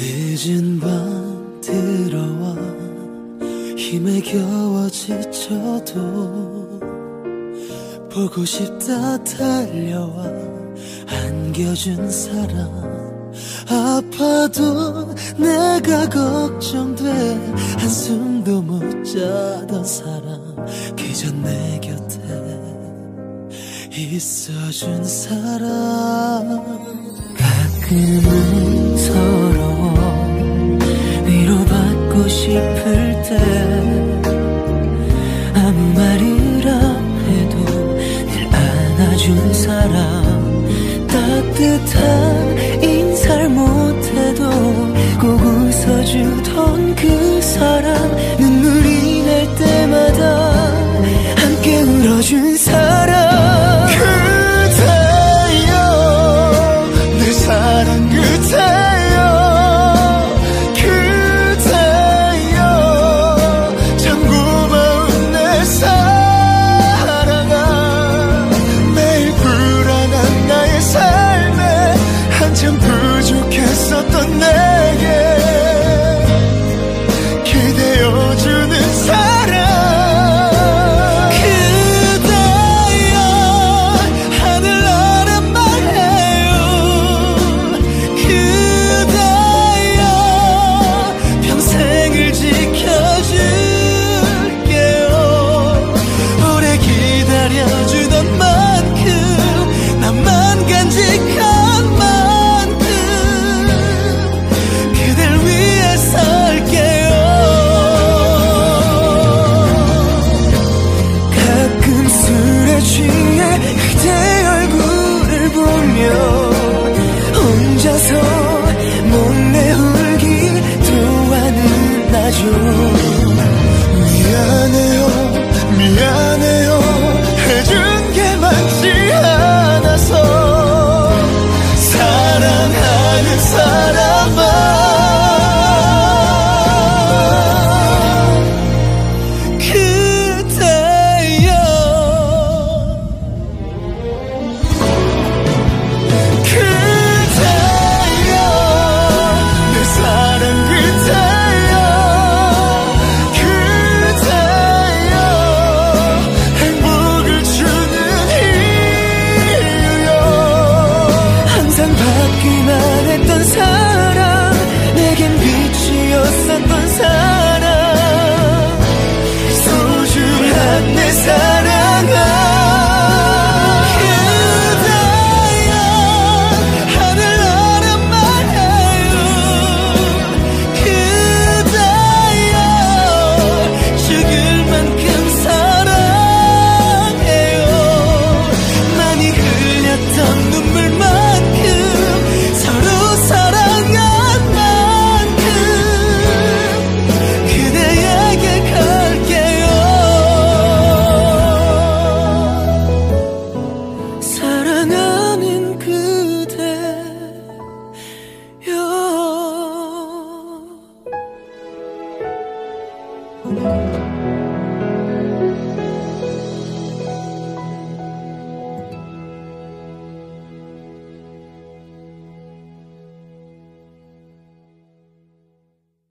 늦은 밤 들어와 힘에 겨워 지쳐도 보고 싶다 달려와 안겨준 사람 아파도 내가 걱정돼 한숨도 못 자던 사람 그저 내 곁에 있어준 사람 가끔은 서러워 위로받고 싶을 때 아무 말을 안 해도 늘 안아준 사람 따뜻한 인사를 못해도 꼭 웃어주던 그 사람 눈물이 날 때마다 함께 울어준 사람 그대여 내 사랑 그대여 그대여 참 고마운 내 사랑아 매일 불안한 나의 삶에 한참 부족했었던 내게 기대어주는 사랑 그대여 하늘나라 말해요 그대여 평생을 지켜줄게요 오래 기다려주던 만큼 나만 간직한 만큼 그댈 위해 살게요 가끔 술에 취해 그대 얼굴을 보며 혼자서 목내 울기 좋아하는 나죠 미안해요 미안해요 해준 게 많지 않아서 사랑하는 사람